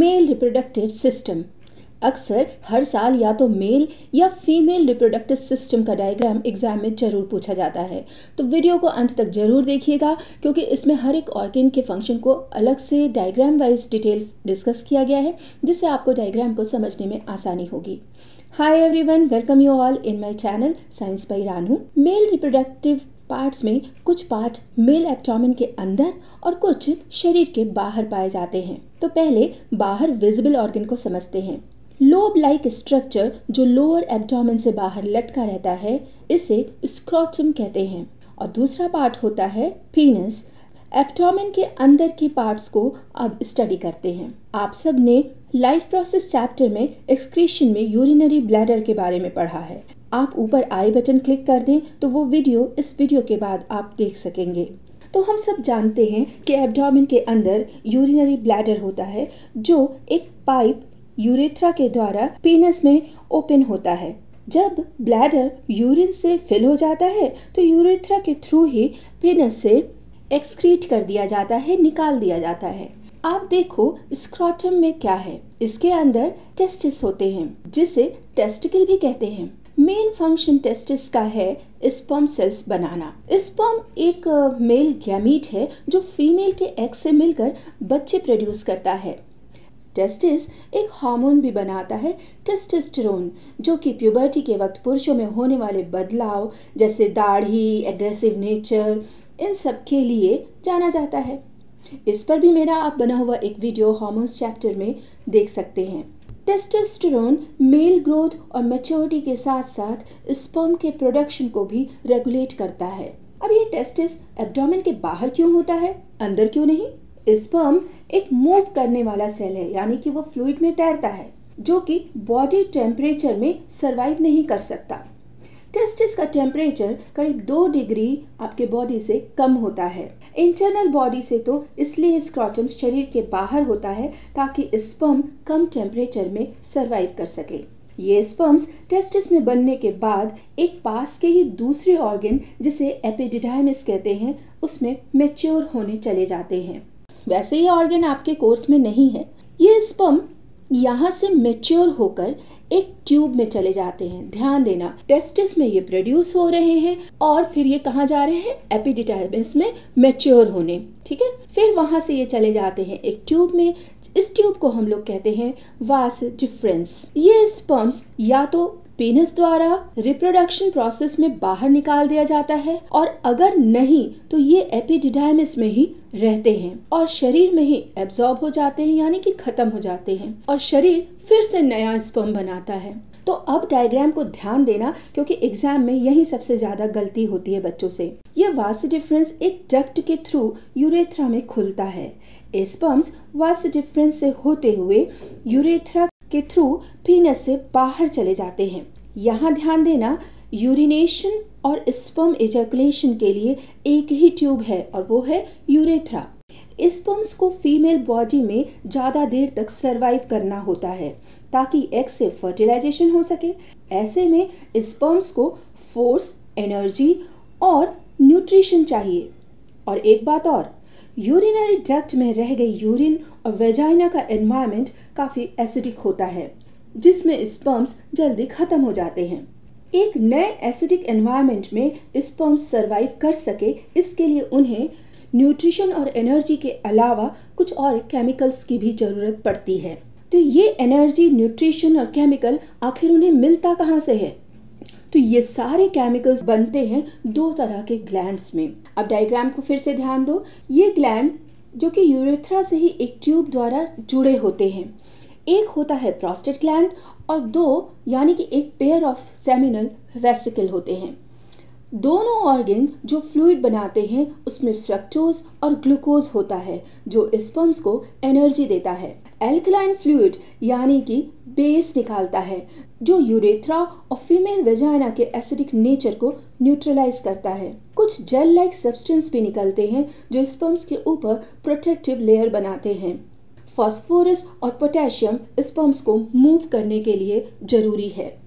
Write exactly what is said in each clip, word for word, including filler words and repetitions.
Male reproductive system. अक्सर हर साल या तो मेल या फीमेल रिप्रोडक्टिव सिस्टम का डायग्राम एग्जाम में जरूर पूछा जाता है, तो वीडियो को अंत तक जरूर देखिएगा क्योंकि इसमें हर एक ऑर्गन के फंक्शन को अलग से डायग्राम वाइज डिटेल डिस्कस किया गया है, जिससे आपको डायग्राम को समझने में आसानी होगी। Hi everyone, welcome you all in my channel science by Ranu. Male reproductive parts में कुछ पार्ट मेल एब्डोमेन के अंदर और कुछ शरीर के बाहर पाए जाते हैं। तो पहले बाहर विजिबल ऑर्गन को समझते हैं। लोब लाइक स्ट्रक्चर जो लोअर एब्डोमेन से बाहर लटका रहता है, इसे स्क्रोटम कहते हैं। और दूसरा पार्ट होता है पीनस। एब्डोमेन के अंदर के पार्ट्स को अब स्टडी करते हैं। आप सब ने लाइफ प्रोसेस चैप्टर में एक्सक्रीशन में यूरिनरी ब्लैडर के बारे में पढ़ा है। आप ऊपर आई बटन क्लिक कर दें तो वो वीडियो इस वीडियो के बाद आप देख सकेंगे। तो हम सब जानते हैं कि एब्डोमेन के अंदर यूरिनरी ब्लैडर होता है, जो एक पाइप यूरेथ्रा के द्वारा पीनस में ओपन होता है। जब ब्लैडर यूरिन से फिल हो जाता है तो यूरेथ्रा के थ्रू ही पीनस से एक्सक्रीट कर दिया जाता है, निकाल दिया जाता है। आप देखो स्क्रोटम में क्या है। इसके अंदर टेस्टिस होते हैं, जिसे टेस्टिकल भी कहते हैं। मेन फंक्शन टेस्टिस का है स्पर्म सेल्स बनाना। स्पर्म एक मेल गैमीट है जो फीमेल के एग से मिलकर बच्चे प्रोड्यूस करता है। टेस्टिस एक हार्मोन भी बनाता है, टेस्टोस्टेरोन, जो कि प्यूबर्टी के वक्त पुरुषों में होने वाले बदलाव जैसे दाढ़ी, एग्रेसिव नेचर, इन सब के लिए जाना जाता है। इस पर भी मेरा आप बना हुआ एक वीडियो हार्मोन्स चैप्टर में देख सकते हैं। टेस्टोस्टेरोन मेल ग्रोथ और मैच्योरिटी के साथ साथ स्पर्म के प्रोडक्शन को भी रेगुलेट करता है। अब ये टेस्टिस एब्डोमेन के बाहर क्यों होता है, अंदर क्यों नहीं? स्पर्म एक मूव करने वाला सेल है, यानी कि वो फ्लूइड में तैरता है, जो कि बॉडी टेम्परेचर में सरवाइव नहीं कर सकता। टेस्टिस का टेम्परेचर करीब दो डिग्री आपके बॉडी से कम होता है। इंटरनल बॉडी से तो इसलिए स्क्रोटम शरीर के बाहर होता है ताकि स्पर्म कम टेम्परेचर में सरवाइव कर सके। ये स्पर्म्स टेस्टिस में बनने के बाद एक पास के ही दूसरे ऑर्गन जिसे एपिडिडाइमिस कहते हैं, उसमें मैच्योर होने चले जाते हैं। वैसे ये ऑर्गन आपके कोर्स में नहीं है। ये स्पर्म यहाँ से मैच्योर होकर एक ट्यूब में चले जाते हैं। ध्यान देना, टेस्टिस में ये प्रोड्यूस हो रहे हैं और फिर ये कहाँ जा रहे हैं? एपिडिडाइमिस में मैच्योर होने। ठीक है, फिर वहां से ये चले जाते हैं एक ट्यूब में। इस ट्यूब को हम लोग कहते हैं वास डिफरेंस। ये स्पर्म्स या तो पीनस द्वारा रिप्रोडक्शन प्रोसेस में बाहर निकाल दिया जाता है, और अगर नहीं तो ये एपिडिडाइमिस में ही रहते हैं और शरीर में ही एब्जॉर्ब हो जाते हैं, यानी कि खत्म हो जाते हैं, और शरीर फिर से नया स्पर्म बनाता है। तो अब डायग्राम को ध्यान देना क्योंकि एग्जाम में यही सबसे ज्यादा गलती होती है बच्चों से। यह वास डिफरेंस एक डक्ट के थ्रू यूरेथ्रा में खुलता है। स्पर्म्स वास डिफरेंस से होते हुए यूरेथ्रा के थ्रू पीनस से बाहर चले जाते हैं। यहाँ ध्यान देना, यूरिनेशन और स्पर्म एजैकुलेशन के लिए एक ही ट्यूब है और वो है यूरेथ्रा। स्पर्म्स को फीमेल बॉडी में ज्यादा देर तक सरवाइव करना होता है ताकि एग से फर्टिलाइजेशन हो सके। ऐसे में स्पर्म्स को फोर्स, एनर्जी और न्यूट्रिशन चाहिए। और एक बात और, यूरिनरी डक्ट में रह गई यूरिन और वेजाइना का एनवायरनमेंट काफी एसिडिक होता है, जिसमें स्पर्म्स जल्दी खत्म हो जाते हैं। एक नए एसिडिक एनवायरनमेंट में स्पर्म्स सरवाइव कर सके, इसके लिए उन्हें न्यूट्रिशन और एनर्जी के अलावा कुछ और केमिकल्स की भी जरूरत पड़ती है। तो ये एनर्जी, न्यूट्रिशन और केमिकल आखिर उन्हें मिलता कहाँ से है? तो ये सारे केमिकल्स बनते हैं दो तरह के ग्लैंड्स में। अब डायग्राम को फिर से ध्यान दो। ये ग्लैंड जो कि यूरेथ्रा से ही एक ट्यूब द्वारा जुड़े होते हैं। एक होता है प्रोस्टेट ग्लैंड और दो यानी कि एक पेयर ऑफ सेमिनल वेसिकल होते हैं। दोनों ऑर्गन जो फ्लूइड बनाते हैं उसमें फ्रक्टोज और ग्लूकोज होता है जो स्पर्म्स को एनर्जी देता है। एल्कलाइन फ्लूइड यानी कि बेस निकालता है जो यूरेथ्रा और फीमेल वेजाइना के एसिडिक नेचर को न्यूट्रलाइज करता है। कुछ जेल लाइक सब्सटेंस भी निकलते हैं जो स्पर्म्स के ऊपर प्रोटेक्टिव लेयर बनाते हैं। फास्फोरस और पोटेशियम स्पर्म्स को मूव करने के लिए जरूरी है।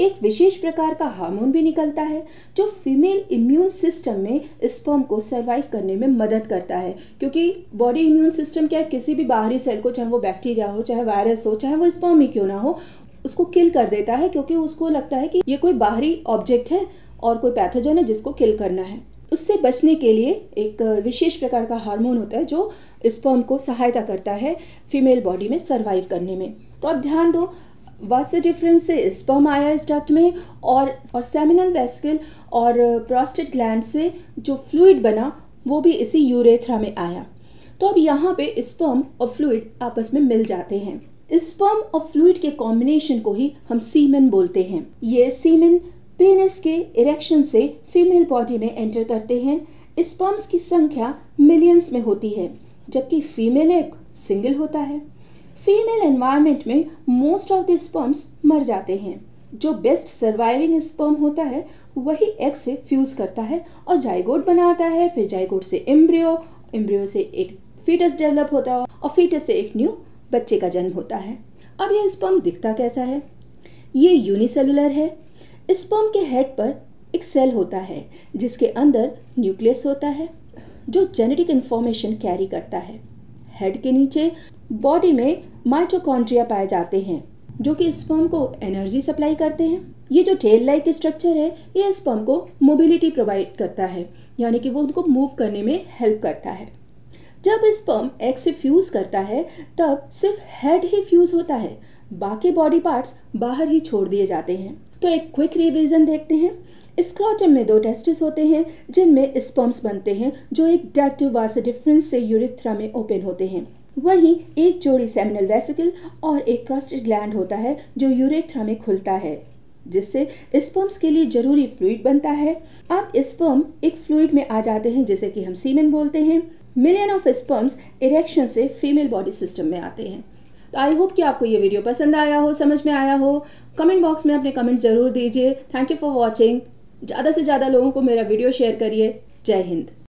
एक विशेष प्रकार का हार्मोन भी निकलता है जो फीमेल इम्यून सिस्टम में स्पर्म को सरवाइव करने में मदद करता है, क्योंकि बॉडी इम्यून सिस्टम क्या है, किसी भी बाहरी सेल को, चाहे वो बैक्टीरिया हो, चाहे वायरस हो, चाहे वो स्पर्म ही क्यों ना हो, उसको किल कर देता है, क्योंकि उसको लगता है कि ये कोई बाहरी ऑब्जेक्ट है और कोई पैथोजन है जिसको किल करना है। उससे बचने के लिए एक विशेष प्रकार का हार्मोन होता है जो स्पर्म को सहायता करता है फीमेल बॉडी में सरवाइव करने में। तो अब ध्यान दो, वास डिफरेंस से स्पर्म आया इस डक्ट में, और और सेमिनल वेसिकल और प्रोस्टेट ग्लैंड से जो फ्लूइड बना वो भी इसी यूरेथ्रा में आया। तो अब यहाँ पे स्पर्म और फ्लूइड आपस में मिल जाते हैं। स्पर्म और फ्लूइड के कॉम्बिनेशन को ही हम सीमेन बोलते हैं। ये सीमेन पेनिस के इरेक्शन से फीमेल बॉडी में एंटर करते हैं। स्पर्म्स की संख्या मिलियंस में होती है, जबकि फीमेल एग सिंगल होता है। फीमेल एनवायरनमेंट में मोस्ट ऑफ द स्पर्म्स मर जाते हैं। जो बेस्ट सर्वाइविंग स्पर्म होता है वही एग से फ्यूज करता है और जाइगोट बनाता है। फिर जाइगोट से एम्ब्रियो, एम्ब्रियो से एक फीटस डेवलप होता है और फीटस से एक न्यू बच्चे का जन्म होता है। अब यह स्पर्म दिखता कैसा है? ये यूनिसेलुलर है। स्पर्म के हेड पर एक सेल होता है जिसके अंदर न्यूक्लियस होता है जो जेनेटिक इंफॉर्मेशन कैरी करता है। हेड के नीचे बॉडी में माइटोकॉन्ड्रिया पाए जाते हैं जो कि स्पर्म को एनर्जी सप्लाई करते हैं। ये जो टेल लाइक स्ट्रक्चर है ये स्पर्म को मोबिलिटी प्रोवाइड करता है, यानी कि वो उनको मूव करने में हेल्प करता है। जब स्पर्म एग से फ्यूज करता है तब सिर्फ हेड ही फ्यूज होता है, बाकी बॉडी पार्ट्स बाहर ही छोड़ दिए जाते हैं। तो एक क्विक रिवीजन देखते हैं। स्क्रोटम में दो टेस्टिस होते हैं जिनमें स्पर्म्स बनते हैं जो एक डक्ट वास डिफरेंस से यूरेथ्रा में ओपन होते हैं। वहीं एक जोड़ी सेमिनल वेसिकल और एक प्रोस्टेट ग्लैंड होता है जो यूरेथ्रा में खुलता है, जिससे स्पर्म्स के लिए जरूरी फ्लूइड बनता है। अब स्पर्म एक फ्लूइड में आ जाते हैं जिसे कि हम सीमेन बोलते हैं। मिलियन ऑफ स्पर्म्स इरेक्शन से फीमेल बॉडी सिस्टम में आते हैं। तो आई होप कि आपको ये वीडियो पसंद आया हो, समझ में आया हो। कमेंट बॉक्स में अपने कमेंट ज़रूर दीजिए। Thank you for watching. ज़्यादा से ज़्यादा लोगों को मेरा वीडियो शेयर करिए। जय हिंद।